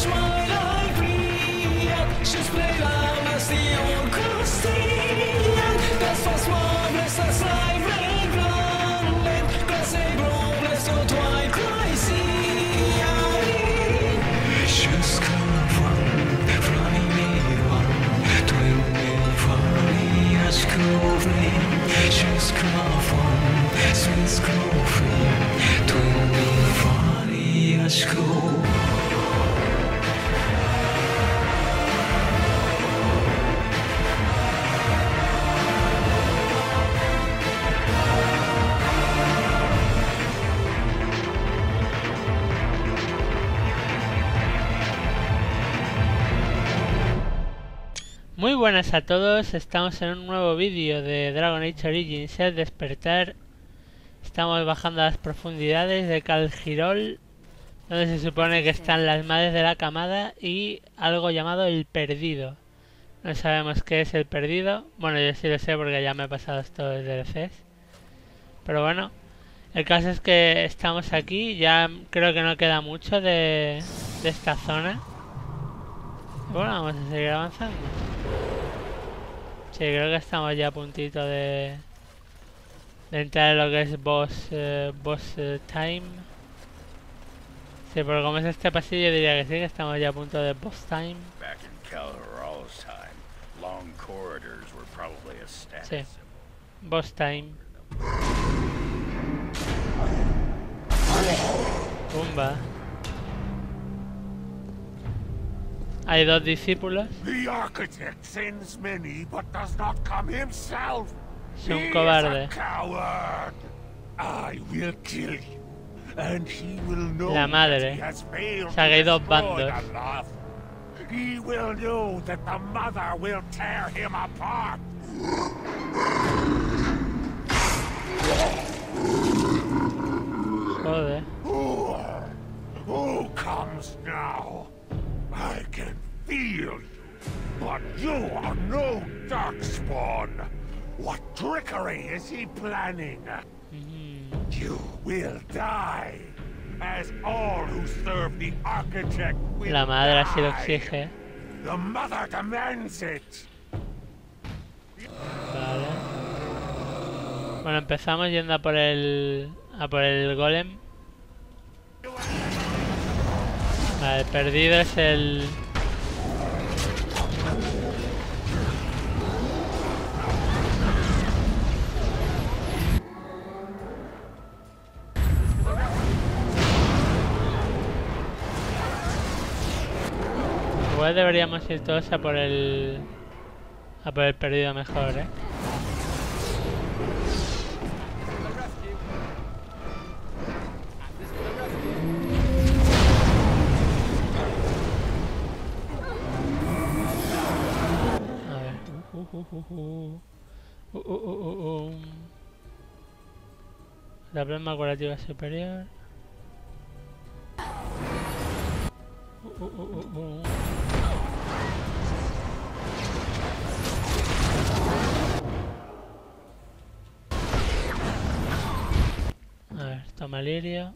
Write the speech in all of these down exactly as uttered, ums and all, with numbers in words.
Muy buenas a todos, estamos en un nuevo vídeo de Dragon Age Origins El Despertar. Estamos bajando a las profundidades de Kal Girol, donde se supone que están las madres de la camada y algo llamado el perdido. No sabemos qué es el perdido, bueno, yo sí lo sé porque ya me he pasado estos D L Cs. Pero bueno, el caso es que estamos aquí, ya creo que no queda mucho de, de esta zona. Y bueno, vamos a seguir avanzando. Sí, creo que estamos ya a puntito de, de entrar en lo que es boss, uh, boss uh, time. Sí, pero como es este pasillo diría que sí, que estamos ya a punto de boss time. Back in Kal Girol's time, long corridors were probably a status Sí, symbol. boss time. Pumba. Hay dos discípulos. The architect sends many, but does not come himself. Es un He cobarde. is a coward. I will kill you, and he will know La madre. that he has failed O sea, que hay to dos destroy bandos. the love. He will know that the mother will tear him apart. Joder. Who, who comes now? I can feel you, but you are no Darkspawn. What trickery is he planning? You will die, as all who serve the architect will La madre así lo die. exige. The mother demands it. Vale. Bueno, empezamos yendo a por el... a por el golem. Vale, el perdido es el... Igual deberíamos ir todos a por el... a por el perdido mejor, ¿eh? A ver. Uh, uh, uh, uh. Uh, uh, uh, uh, uh. La plasma curativa superior. Uh, uh, uh, uh, uh. A ver, toma lirio.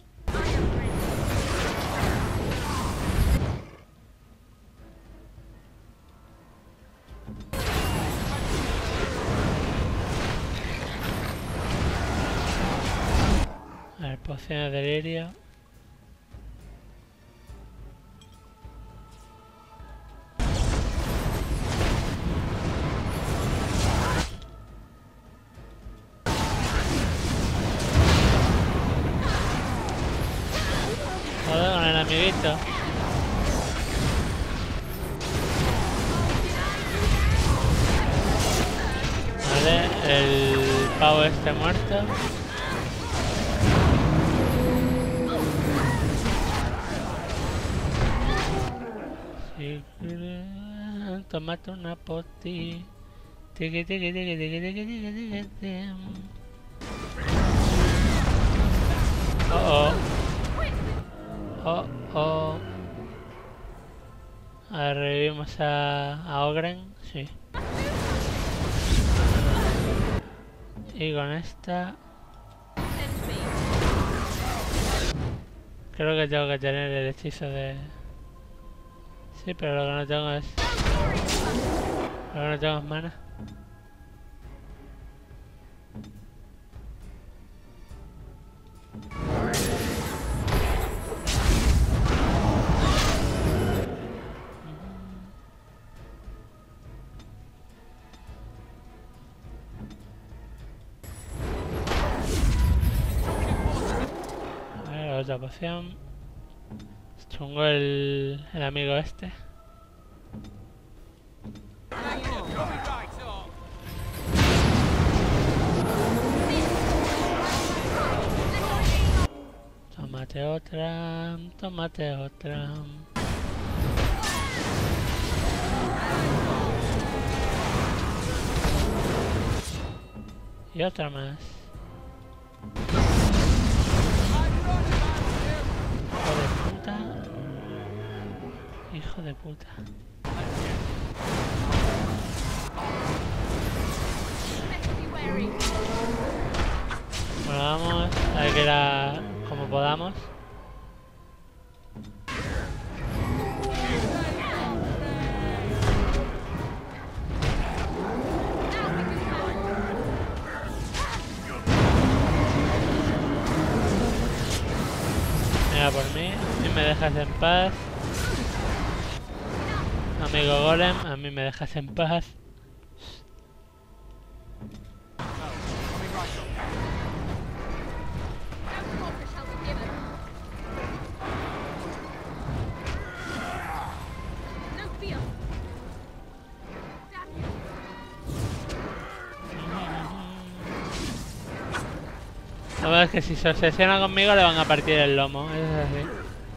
A ver, pociones de lirio. Joder, con el amiguito. Vale, el pavo este muerto. Si quieres, tómate una poti. Tiki tiki tiki tiki tiki tiki tiki tiki. Oh oh. Oh oh. A ver, revivimos a, a Ogren, sí. Y con esta... creo que tengo que tener el hechizo de... Sí, pero lo que no tengo es... Lo que no tengo es mana. A ver, otra poción. Es chungo el, el amigo este. Tómate otra, tómate otra. Y otra más. Hijo de puta. Hijo de puta. Bueno, vamos a ver que era como podamos. Mira por mí, a mí me dejas en paz. Amigo Golem, a mí me dejas en paz. La verdad es que si se obsesiona conmigo le van a partir el lomo, eso es así.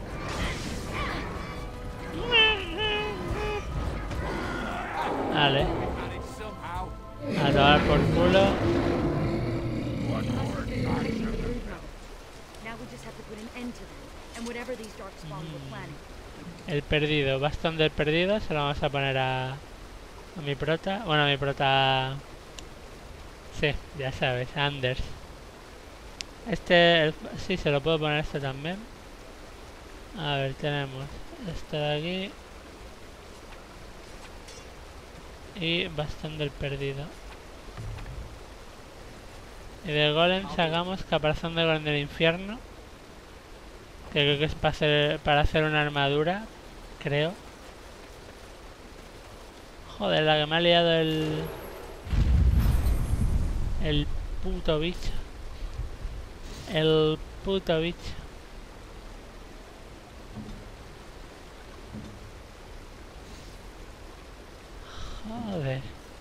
Vale. A tomar por culo. El perdido, bastón del perdido, se lo vamos a poner a, a mi prota. Bueno, a mi prota... Sí, ya sabes, Anders. Este, el, sí, se lo puedo poner esto también. A ver, tenemos esto de aquí. Y bastón del perdido. Y de golem sacamos caparazón de golem del infierno. Que creo que es para hacer, para hacer una armadura. Creo. Joder, la que me ha liado el... El puto bicho. El puto bicho. Joder.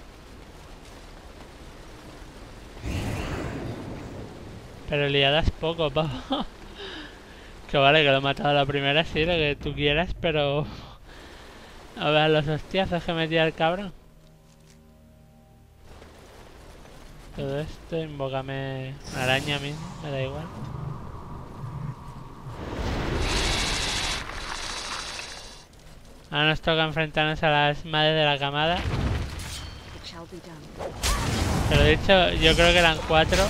Pero liadas poco, pavo. Que vale, que lo he matado a la primera, sí, lo que tú quieras, pero... A ver los hostiazos que metía el cabrón. Todo esto, invócame una araña mismo, me da igual. Ahora nos toca enfrentarnos a las madres de la camada. Te lo he dicho, yo creo que eran cuatro.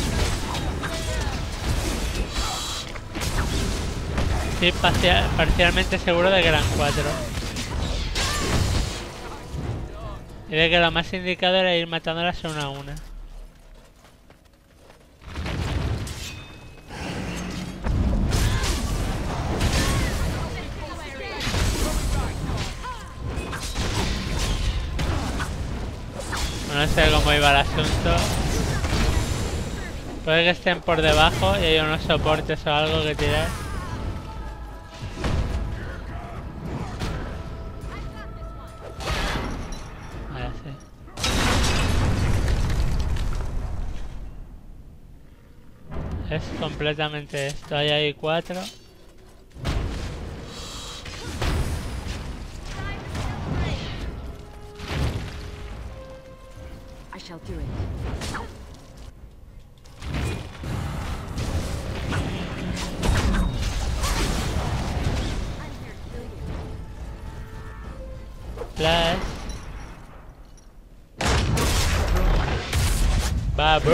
Estoy parcial, parcialmente seguro de que eran cuatro. Y de que lo más indicado era ir matándolas una a una. No sé cómo iba el asunto. Puede que estén por debajo y hay unos soportes o algo que tirar. Ahora sí. Es completamente esto. Ahí hay cuatro. Do it. Flash. Baboom.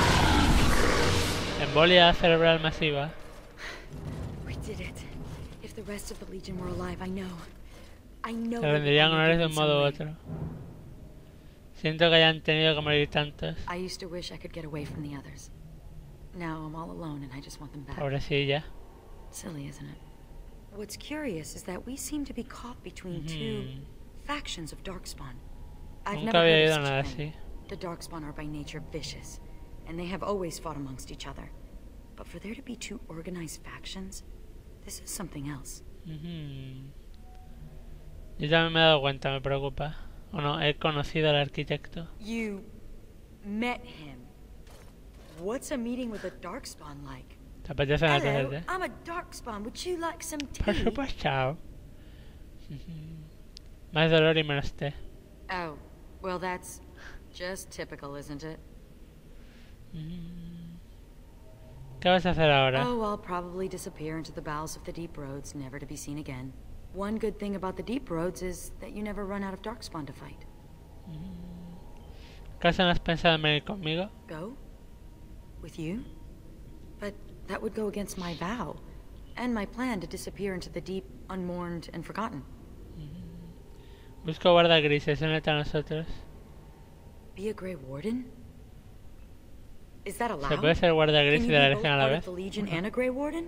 Embolia cerebral masiva. We did it. If the rest of the Legion were alive, I know. I know. Se rendirían honores de un modo u otro. Siento que hayan tenido que morir tantos. I used to wish I could get away from the others. Now I'm all alone and I just want them back. Pobrecilla. Silly, isn't it? What's curious is that we seem to be caught between two factions of Darkspawn. I've Nunca never había heard oído of such nada a thing. así. The Darkspawn are by nature vicious, and they have always fought amongst each other. But for there to be two organized factions, this is something else. Ujú. Yo también me he dado cuenta, me preocupa. O no, he conocido al arquitecto. You met him. What's a meeting with a Darkspawn like? ¿Te apetece una Hello, cosa? I'm a Darkspawn. Would you like some Por tea? supuesto. Más dolor y menos té. Oh, well that's just typical, isn't it? ¿Qué vas a hacer ahora? Oh, I'll probably disappear into the bowels of the Deep Roads, never to be seen again. One good thing about the Deep Roads is that you never run out of Darkspawn to fight. ¿Acaso no has pensado en venir conmigo? Go? With you? But that would go against my vow, and my plan to disappear into the deep, unmourned, and forgotten. Busco guarda grises, únete a nosotros. Be a Grey Warden? Is that ¿Se allowed? puede ser guarda gris Can y you de la be both Legión a la part vez? of the Legion and a Grey Warden?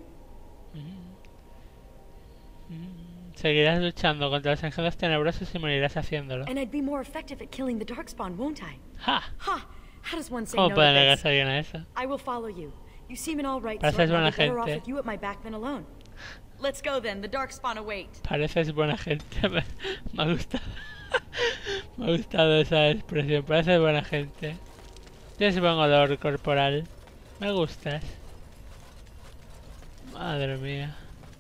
Seguirás luchando contra los engendros tenebrosos y morirás haciéndolo. And I'd be more effective at killing the Darkspawn, won't I? ¡Ja! Ha! How does one say ¿Cómo no puede to this? negarse alguien a eso? I will follow you. You seem in all right, Pareces so I'll buena be better off gente. with you at my back than alone. Let's go then. The Darkspawn await. Pareces buena gente. Me, me ha gustado. Me ha gustado esa expresión. Pareces buena gente. Tienes buen olor corporal. Me gustas. Madre mía.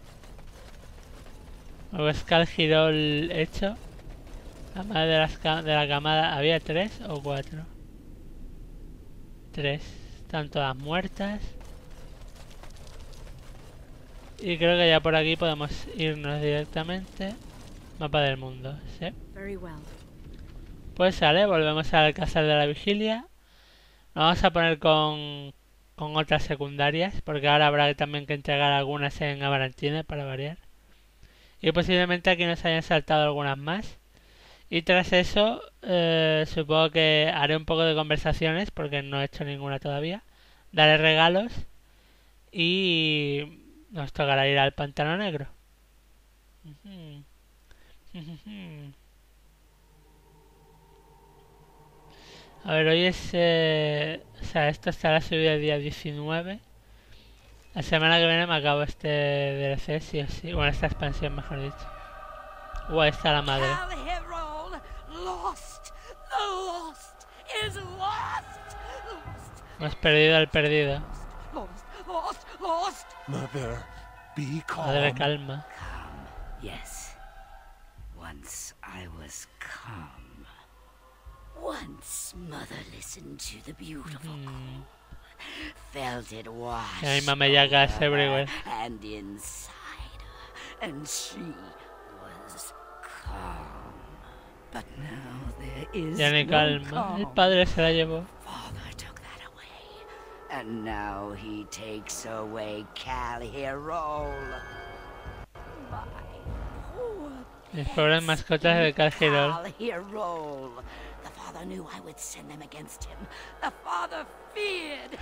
Nuevo Skull Girol hecho. La madre de, las ca de la camada. ¿Había tres o cuatro? Tres. Están todas muertas. Y creo que ya por aquí podemos irnos directamente. Mapa del mundo, ¿sí? Very well. Pues sale, volvemos al Alcázar de la Vigilia. Nos vamos a poner con, con otras secundarias, porque ahora habrá también que entregar algunas en Amarantine para variar. Y posiblemente aquí nos hayan saltado algunas más. Y tras eso, eh, supongo que haré un poco de conversaciones, porque no he hecho ninguna todavía. Daré regalos y nos tocará ir al Pantano Negro. Uh-huh. Uh-huh. A ver, hoy es... Eh, o sea, esto estará subido el día diecinueve. La semana que viene me acabo este D L C, sí o sí. Bueno, esta expansión, mejor dicho. Uh, ahí está la madre. Lost is lost. Lost. Hemos perdido al perdido. Lost. Lost. Lost. Mother, be calm. Madre, calma. Calm, yes. Once I was calm. Once Mother listened to the beautiful Mm. call, felt it wash Ay, mameyacas over everywhere. her and inside her, and she was calm. But now there is Ya ni no calma. El calm. padre se la llevó. Father took that away, and now he takes away Cal Hero. My poor Mis pobres mascotas de Cal Girol. Cal Hero. The father knew I would send them against him. The father feared.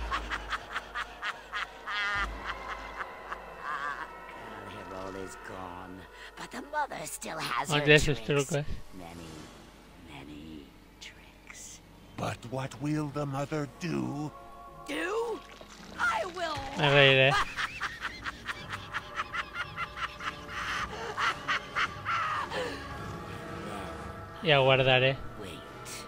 Cal Hero is gone, but the mother still has No her tiene sus tricks. trucos. Many, many tricks. But what will the mother do? Do? I will. Me reiré. Y aguardaré. Wait.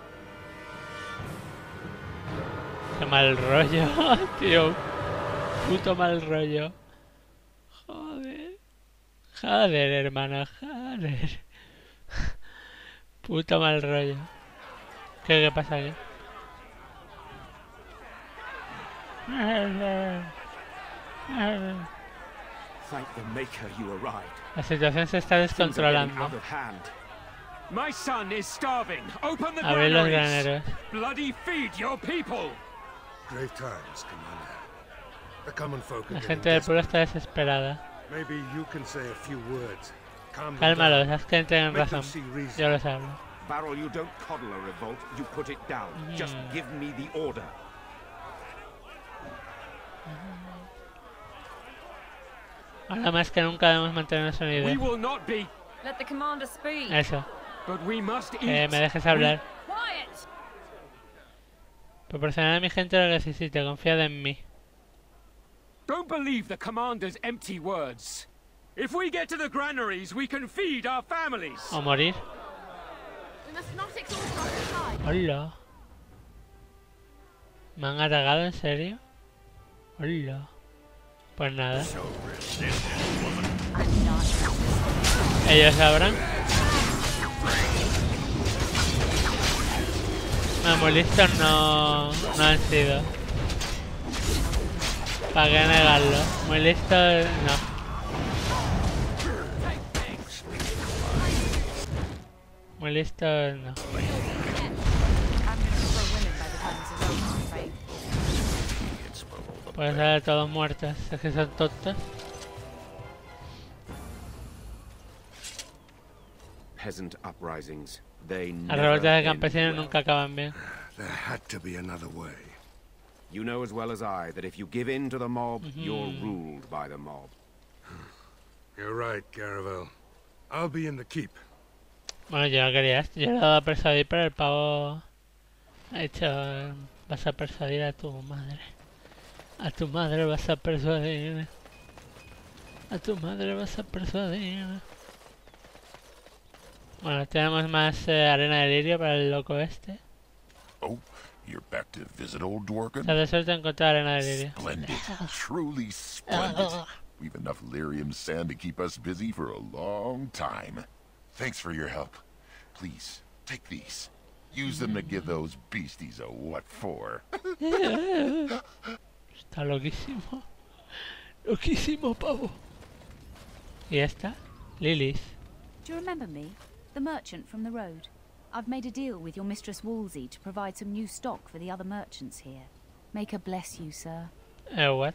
Qué mal rollo, tío. Puto mal rollo. Joder. Joder, hermano, joder. Puto mal rollo. ¿Qué, qué pasa aquí? Thank the Maker you arrived. La situación se está Things are getting descontrolando. out of hand. My son is starving. Open the Abrir los granaries. graneros. Bloody feed your people. Grave times, Commander. The common folk are La getting gente del pueblo desperate. está desesperada. Maybe you can say a few words. Calm them Cálmalos, down. haz que tienen Make them razón. see reason. Yo los hablo. Varro, you don't coddle a revolt, you put it down. Just Mm. give me the order. Ahora más que nunca debemos mantenernos We unidos. will not be, Let the commander speak. Eso, but we must eat. que me dejes hablar. Quiet! Proporcionar a mi gente lo que necesite, confiad en mí. Don't believe the commander's empty words. If we get to the granaries, we can feed our families. O morir. We must not exhaust our supply. Hola. ¿Me han atacado en serio? Hola. Pues nada. Ellos sabrán. No, muy listos no, no han sido. ¿Para qué negarlo? Muy listos no. Muy listos no. Puede ser todos muertos, es que son tontos. Peasant uprisings. They Las never revueltas de end campesinos well. nunca acaban bien. There had to be another way. You know as well as I that if you give in to the mob, Mhm. you're ruled by the mob. You're right, Caravel. I'll be in the keep. Bueno, yo no quería esto, yo le he dado a persuadir, pero el pavo ha dicho, vas a persuadir a tu madre. A tu madre vas a persuadir. A tu madre vas a persuadir. Bueno, tenemos más eh, arena de lirio para el loco este. Oh, you're back to visit old Dworkin? Se de suerte encontrar arena de lirio. Splendid. Truly splendid. We've enough lyrium sand to keep us busy for a long time. Thanks for your help. Please, take these. Use them to give those beasties a what for. Está loquísimo. Loquísimo, pavo. ¿Y esta? Lilith. Do you remember me? The merchant from the road. I've made a deal with your mistress Wolsey to provide some new stock for the other merchants here. Make her bless you, sir. Eh, what?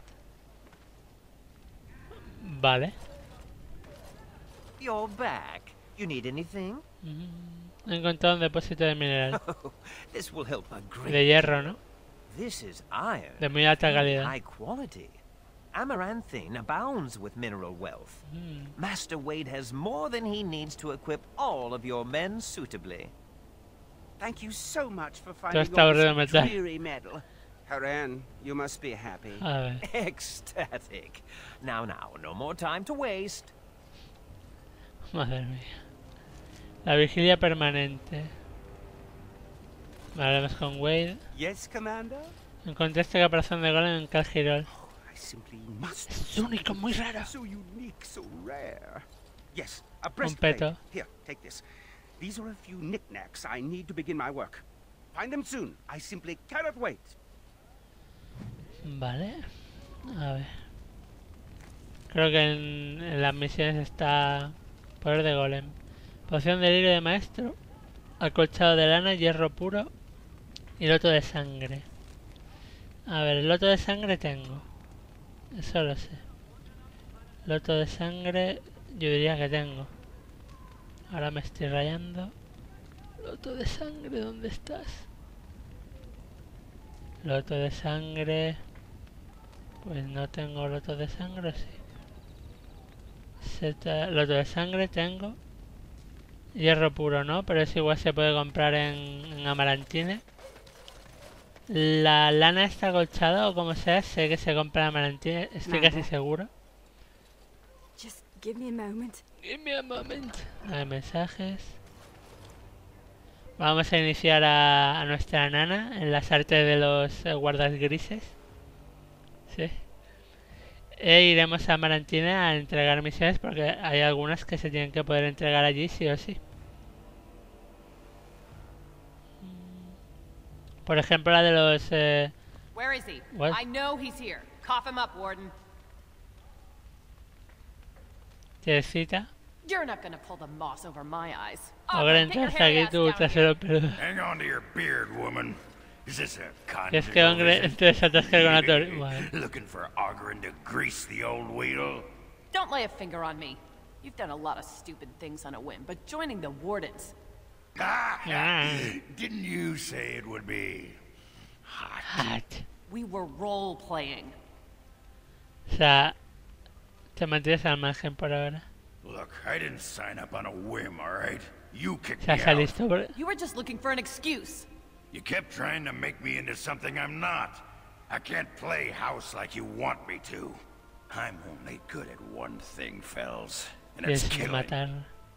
Vale. You're back. You need anything? He encontrado un depósito de mineral. Oh, this will help a great De hierro, ¿no? This is iron. De muy alta very calidad. high quality. Amaranthine abounds with mineral wealth. Mm. Master Wade has more than he needs to equip all of your men suitably. Thank you so much for Todo finding está all aburrido de this metal. dreary metal. Haran, you must be happy. A ver. Ecstatic. Now, now, no more time to waste. Madre mía. La vigilia permanente. Vale, vamos con Wade. Yes, Commander? Encontré este caparazón de golem en Calgirol. I simply must. Es único, muy raro. So unique, so rare. Yes, a Un breastplate. peto. Here, take this. These are a few knickknacks I need to begin my work. Find them soon. I simply cannot wait. Vale. A ver. Creo que en, en las misiones está poder de golem. Poción de lirio de maestro. Acolchado de lana, hierro puro. Y loto de sangre. A ver, el loto de sangre tengo. Eso lo sé. Loto de sangre yo diría que tengo. Ahora me estoy rayando. Loto de sangre, ¿dónde estás? Loto de sangre. Pues no tengo loto de sangre, sí. Seta, loto de sangre tengo. Hierro puro no, pero eso igual se puede comprar en, en Amarantine. La lana está acolchada o como sea, sé que se compra en Amarantine, estoy casi seguro. Just give me a moment. Give me a moment. A ver, mensajes. Vamos a iniciar a, a nuestra nana en las artes de los eh, guardas grises. Sí. E iremos a Amarantine a entregar misiones porque hay algunas que se tienen que poder entregar allí sí o sí. Por ejemplo la de los... Eh... Where is he? What? I know he's here. Cough him up, Warden. ¿Tienes cita? You're not gonna pull the moss over my eyes. Ahora entras aquí tu trasero peludo. Hang on to your beard, woman. Is this a Es que hombre, vision? entonces atascar con la torre. Vale. Looking for Ogren to grease the old wheel? Don't lay a finger on me. You've done a lot of stupid things on a whim, but joining the Wardens... Ah, didn't you say it would be hot? Hot. We were role-playing. O sea, te mantienes al margen por ahora. Look, I didn't sign up on a whim, all right? You kicked O sea, me se out. listo por... You were just looking for an excuse. You kept trying to make me into something I'm not. I can't play house like you want me to. I'm only good at one thing, Fells, and it's Tienes que killing. matar.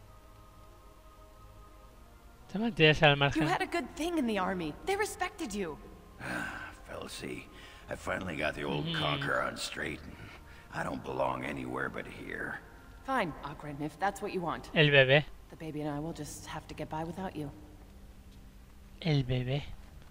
Te mantienes al You margen. had a good thing in the army. They respected you. Fellsy, I finally got the old Mm. conquer on straight, and I don't belong anywhere but here. Fine, Ogren, if that's what you want. El bebé. The baby and I will just have to get by without you. El bebé.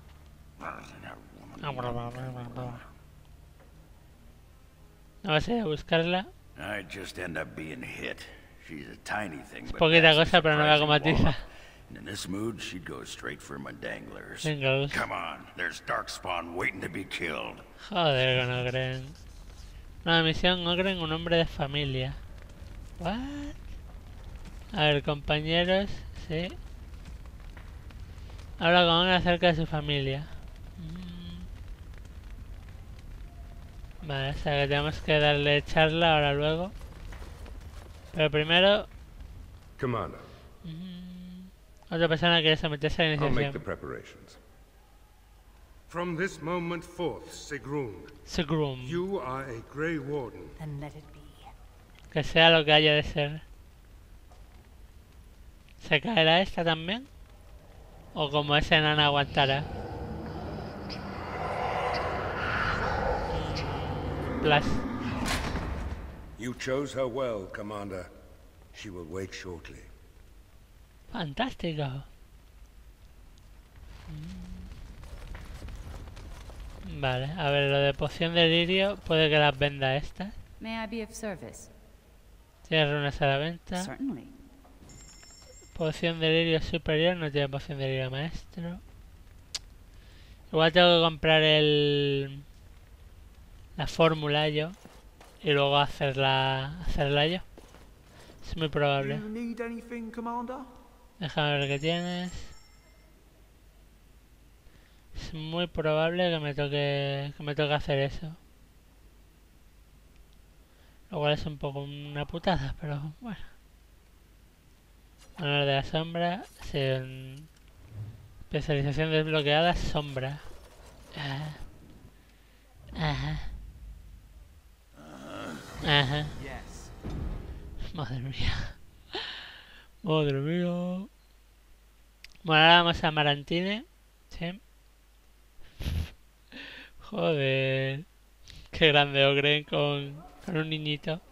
¿No vas a ir a buscarla? I just end up being hit. She's a tiny thing, Es but poquita that's a cosa, pero no la surprising comatiza. wallop. And in this mood, she'd go straight for my danglers. Danglers. Come on, there's Darkspawn waiting to be killed. Joder con Ogren. Nueva misión, Ogren, un hombre de familia. What? A ver, compañeros, sí. Habla con Ogren acerca de su familia. Mm. Vale, o sea que tenemos que darle charla ahora luego. Pero primero... Commander, Otra persona quiere someterse a la I'll make the iniciación. preparations. From this moment forth, Sigrun, Sigrun. you are a Grey Warden. Then let it be. Que sea lo que haya de ser. ¿Se caerá esta también? ¿O como esa enana aguantará? Plus. You chose her well, Commander. She will wake shortly. Fantástico. Vale, a ver, lo de poción de lirio puede que las venda estas. May I be of service? Tiene runas a la venta. Certainly. Poción de lirio superior, no tiene poción de lirio maestro. Igual tengo que comprar el... la fórmula yo. Y luego hacerla, hacerla yo. Es muy probable. You need anything, Commander? Déjame ver qué tienes. Es muy probable que me toque que me toque hacer eso. Lo cual es un poco una putada, pero bueno. Honor de la sombra. Sí, en... especialización desbloqueada, sombra. Ajá. Ajá. Ajá. Madre mía. Madre mía. Bueno, ahora vamos a Marantine. Sí. Joder. Qué grande Ogren con, con un niñito.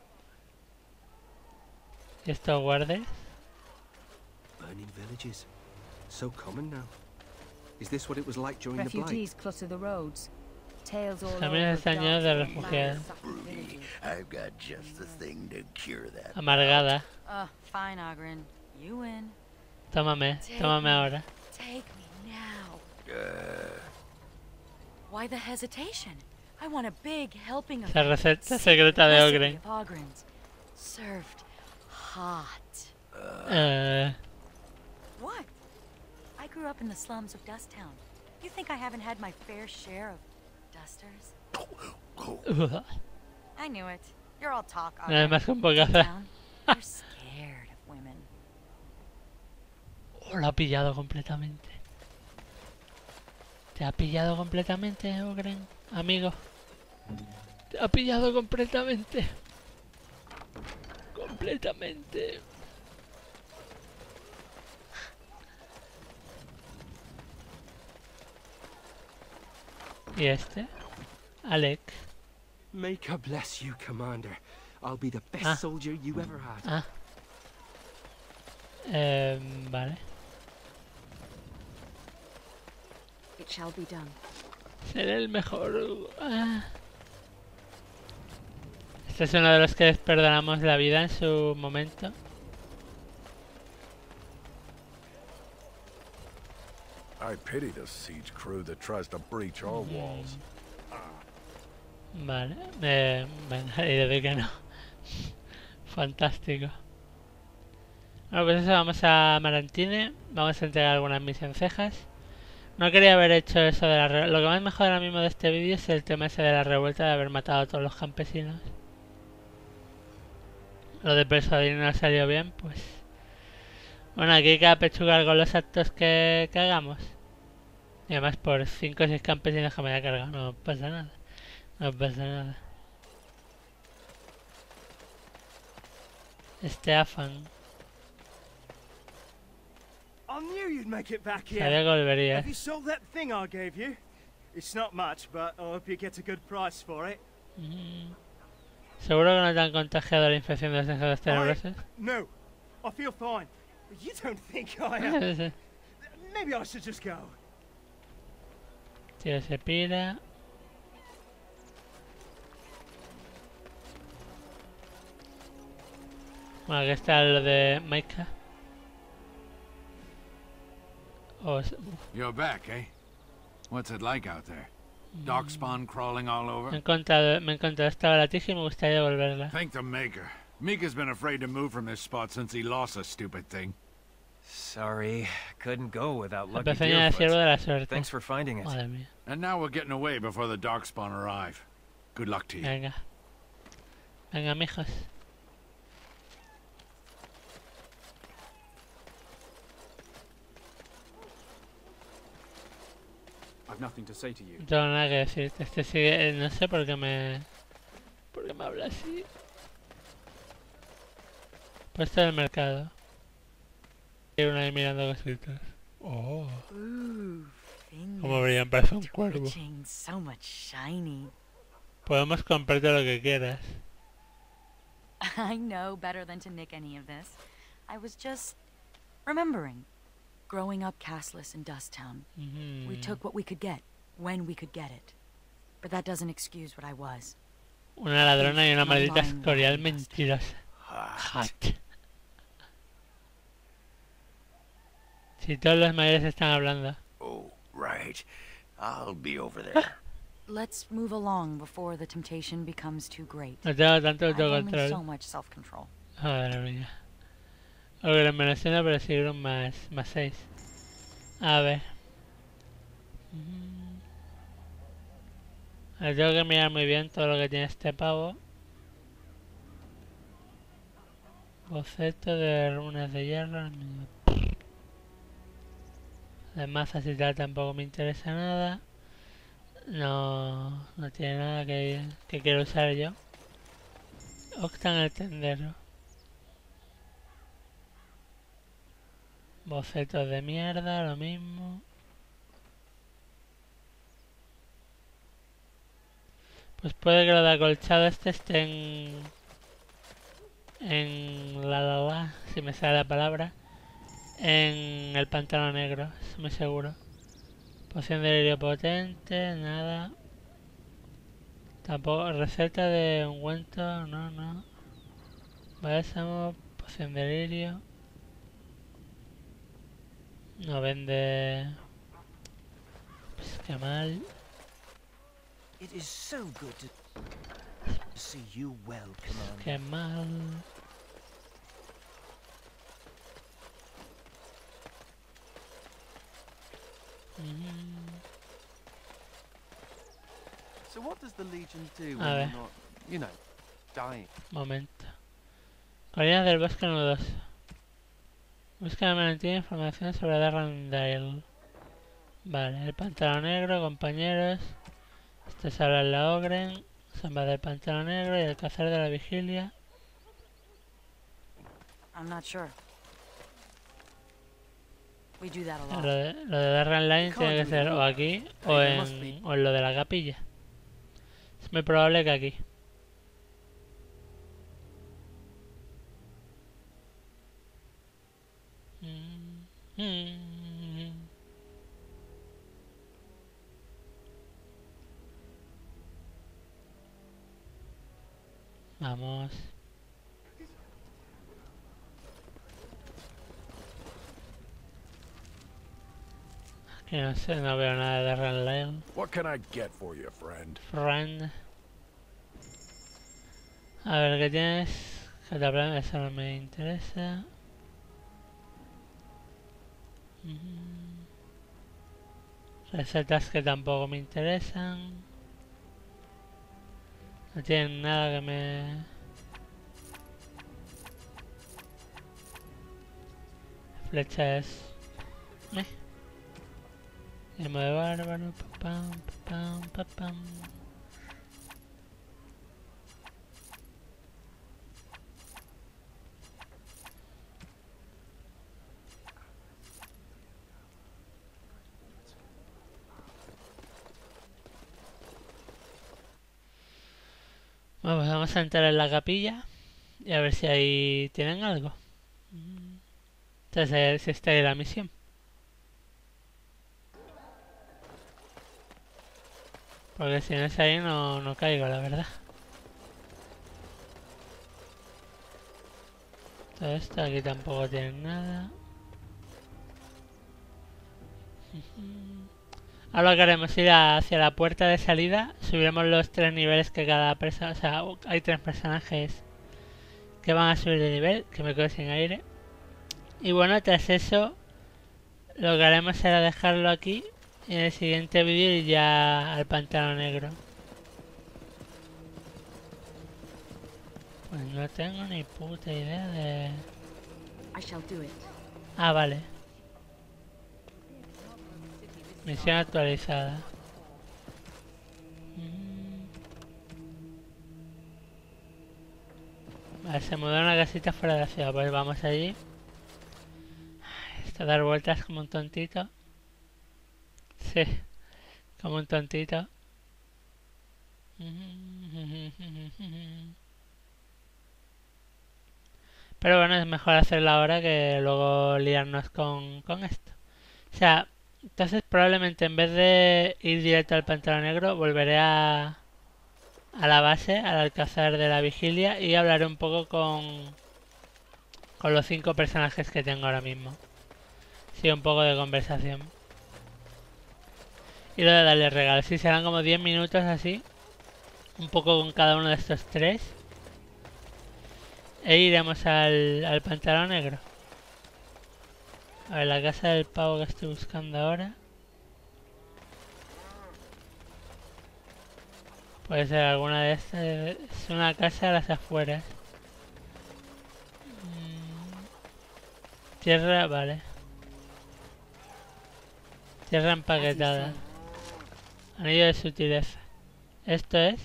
¿Y estos guardes? Burning villages. So common now. Is this what it was like during the Blight? Refugees clutter the roads. Tales all También over están of llenos de dark refugiados. Broody, I've got just the thing to cure that. Amargada. Uh, fine, Ogren. You win. Tómame, Take tómame me. ahora. Take me now. Uh, Why the hesitation? I want a big helping of La that receta secret secreta de recipe Ogren. of Ogren's, served hot. Eh, What? I grew up in the slums of Dusttown. You think I haven't had my fair share of dusters? uh, I knew it. You're all talk, Nada Ogren. más con poca Deep fe. down, you're scared of women. Oh, lo ha pillado completamente. Te ha pillado completamente, Ogren, amigo. Te ha pillado completamente. Completamente. ¿Y este? Alec. May God bless you, Commander. I'll be the best Ah. soldier you ever had. Ah. Eh, vale. It shall be done. Seré el mejor. Ah. Este es uno de los que les perdonamos la vida en su momento. I pity the siege crew that tries to breach our walls. Vale, eh, venga, y de que no. Fantástico. Bueno, pues eso, vamos a Marantine. Vamos a entregar algunas misencejas. No quería haber hecho eso de la... Re... Lo que más me jode ahora mismo de este vídeo es el tema ese de la revuelta, de haber matado a todos los campesinos. Lo de persuadir no ha salido bien, pues... Bueno, aquí hay que apechugar con los actos que, que hagamos. Y además por cinco o seis campesinos que me haya cargado, no pasa nada. No pasa nada. Este afán. I knew you'd make it back here. Sabía que volverías. Have you sold that thing I gave you? It's not much, but I hope you get a good price for it. Mm. ¿Seguro que no te han contagiado la infección de los tejidos tenebrosos? No, I feel fine. You don't think I am. Maybe I should just go. Tío se pira. Bueno, aquí está lo de Maika. Oh, you're back, eh? What's it like out there? Darkspawn crawling all over? Me he encontrado, me he encontrado esta baratija y me gustaría devolverla. Thank the Maker. Mika's been afraid to move from this spot since he lost a stupid thing. Sorry, couldn't go without La Lucky pequeña de ciervo de la suerte. Thanks for finding it. Madre mía. And now we're getting away before the Darkspawn arrive. Good luck to you. Venga. Venga, mijos. I've nothing to say to you. No tengo nada que decirte. Este sigue... No sé por qué me... ¿Por qué me habla así? Puesto del mercado. Hay uno ahí mirando cositas. Oh. Como brillan, parece un cuervo. So much shiny. Podemos comprarte lo que quieras. I know better than to nick any of this. I was just remembering. Growing up castless in Dusttown, mm-hmm. we took what we could get, when we could get it. But that doesn't excuse what I was. Una ladrona y una maldita escorial mentirosa. Hot. Si todos los mayores están hablando. Oh, right. I'll be over there. Let's move along before the temptation becomes too great. No tengo tanto I have only autocontrol. so much self-control. Madre mía. Ogre menos uno, pero sí un más, más seis. A ver. A ver. Tengo que mirar muy bien todo lo que tiene este pavo. Boceto de runas de hierro. De mazas y tal tampoco me interesa nada. No, no tiene nada que, que quiero usar yo. Octan el tendero. Bocetos de mierda, lo mismo. Pues puede que lo de acolchado este esté en... En la la la, si me sale la palabra. En el pantano negro, es muy seguro. Poción de lirio potente, nada. Tampoco, receta de ungüento, no, no. Bálsamo, poción de lirio. No vende... Pues qué mal. It is so good to see you well, Commander. Qué mal. Mm. So what does the Legion do when A you're ver. not, you know, dying? Momento. Colinas del bosque nudoso. Busca de manantial información sobre Darrandale. Vale, el pantano negro, compañeros. Esto es hablar la Ogren. Sombra del pantano negro y el cazar de la vigilia. I'm not sure. We do that a Lo lot. de, lo de Darrandale tiene que ser o aquí o en, o en lo de la capilla. Es muy probable que aquí. Mm, mm. Vamos. Aquí no sé, no veo nada de Darrandale. What can I get for you, friend? Friend. A ver, ¿qué tienes? Cataplano, eso no me interesa. Recetas que tampoco me interesan. No tienen nada que me... Flechas. Eh. Llamo de bárbaro. Papam, papam, papam. Bueno, pues vamos a entrar en la capilla y a ver si ahí tienen algo. Entonces, a ver si está ahí la misión. Porque si no es ahí no, no caigo, la verdad. Todo esto aquí tampoco tienen nada. Ahora lo que haremos es ir hacia la puerta de salida. Subiremos los tres niveles que cada persona... O sea, hay tres personajes que van a subir de nivel, que me quedo sin aire. Y bueno, tras eso lo que haremos será dejarlo aquí y en el siguiente vídeo ir ya al pantano negro. Pues no tengo ni puta idea de... Ah, vale. Misión actualizada. Vale, se mudó a una casita fuera de la ciudad, pues vamos allí. Esto dar vueltas como un tontito. Sí, como un tontito. Pero bueno, es mejor hacerlo ahora que luego liarnos con, con esto. O sea, entonces probablemente en vez de ir directo al pantano negro, volveré a, a la base, al alcázar de la vigilia, y hablaré un poco con, con los cinco personajes que tengo ahora mismo. Sí, un poco de conversación. Y luego de darle regalos. Sí, serán como diez minutos así. Un poco con cada uno de estos tres. E iremos al, al pantano negro. A ver, la casa del pavo que estoy buscando ahora. Puede ser alguna de estas. Es una casa a las afueras. Tierra, vale. Tierra empaquetada. Anillo de sutileza. Esto es...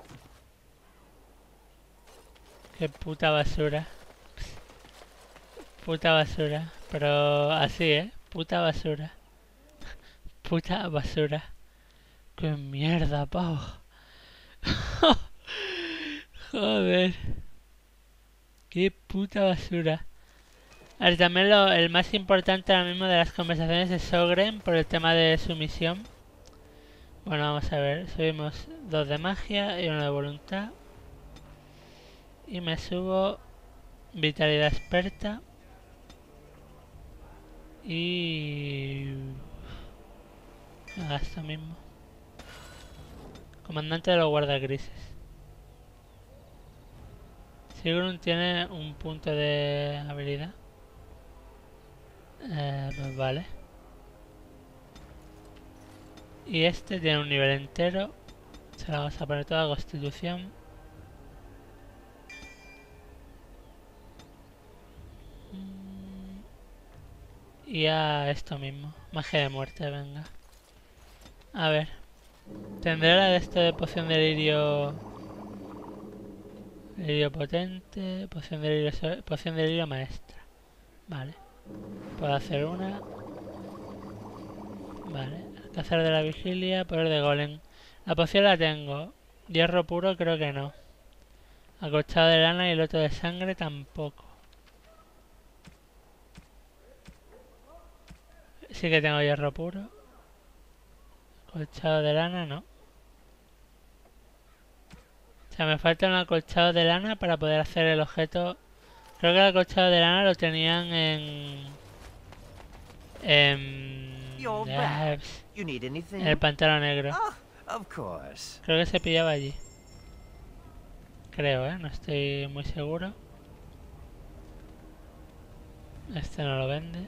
Qué puta basura. Puta basura. Pero así, ¿eh? Puta basura. Puta basura. Qué mierda, pavo. Joder. Qué puta basura. A ver, también lo, el más importante ahora mismo de las conversaciones es Sogren por el tema de su misión. Bueno, vamos a ver. Subimos dos de magia y uno de voluntad. Y me subo vitalidad experta. Y... Ah, esto mismo. Comandante de los guardas grises. Sigrun tiene un punto de habilidad. Eh, pues vale. Y este tiene un nivel entero. Se lo vamos a poner toda constitución. Y a esto mismo. Magia de muerte, venga. A ver. Tendré la de esto de poción de lirio. Lirio potente. Poción de lirio, poción de lirio maestra. Vale. Puedo hacer una. Vale. Alcázar de la vigilia. Poder de golem. La poción la tengo. Hierro puro creo que no. Acolchado de lana y el otro de sangre tampoco. Sí que tengo hierro puro. Acolchado de lana no. O sea, me falta un acolchado de lana para poder hacer el objeto. Creo que el acolchado de lana lo tenían en... En... Ya, en el pantano negro. Creo que se pillaba allí. Creo, ¿eh? No estoy muy seguro. Este no lo vende.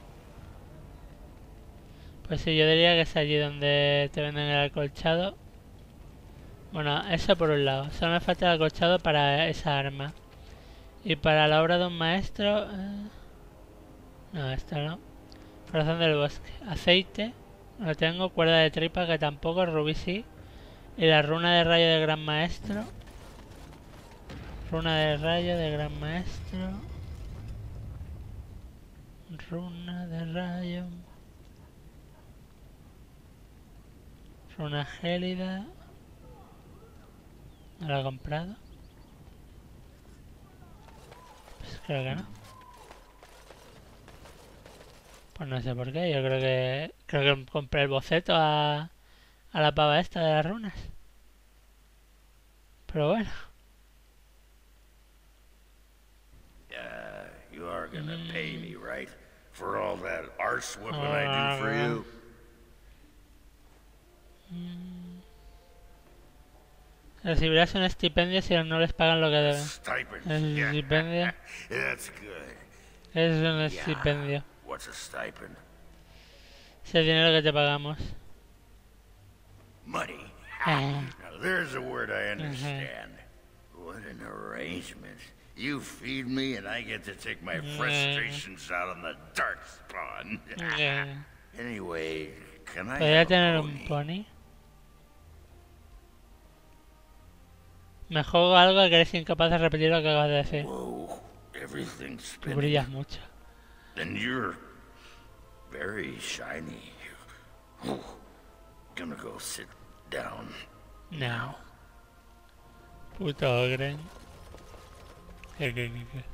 Pues sí, yo diría que es allí donde te venden el acolchado. Bueno, eso por un lado. Solo me falta el acolchado para esa arma. Y para la obra de un maestro... Eh... No, esto no. Corazón del bosque. Aceite. No tengo. Cuerda de tripa que tampoco. Rubí sí. Y la runa de rayo de gran maestro. Runa de rayo de gran maestro. Runa de rayo. Runa gélida. ¿No la he comprado? Pues creo que no. Pues no sé por qué. Yo creo que... Creo que compré el boceto a... A la pava esta de las runas. Pero bueno. Uh, you are gonna mm. pay me, right? For all that arse whipping uh, I do for you? Mm. Recibirás un estipendio si no les pagan lo que deben. Stipend. ¿Es un estipendio? That's good. Es un estipendio. Yeah. What's a stipend? Es el dinero que te pagamos. Money. Now there's a word I understand. Uh-huh. What an arrangement. You feed me and I get to take my frustrations out on the Darkspawn. Yeah. Anyway, can I ¿Podría have tener a un pony? Me juego algo que eres incapaz de repetir lo que acabas de decir. Whoa, everything's Tú brillas mucho. And you're very shiny. Oh, gonna go sit down. No. Puto ogren. ¿Qué, qué, qué, qué?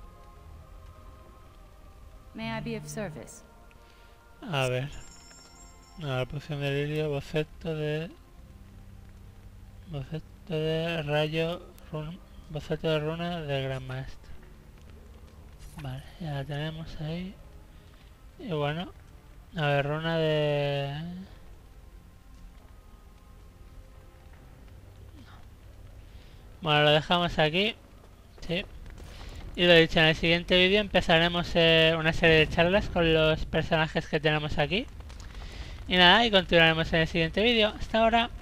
May I be of service? A ver. No, la poción de lirio, boceto de... Boceto de rayo... Run... Boceto de runa del gran maestro. Vale, ya la tenemos ahí. Y bueno, a ver, runa de... Bueno, lo dejamos aquí. Sí. Y lo dicho, en el siguiente vídeo empezaremos eh, una serie de charlas con los personajes que tenemos aquí. Y nada, y continuaremos en el siguiente vídeo. Hasta ahora.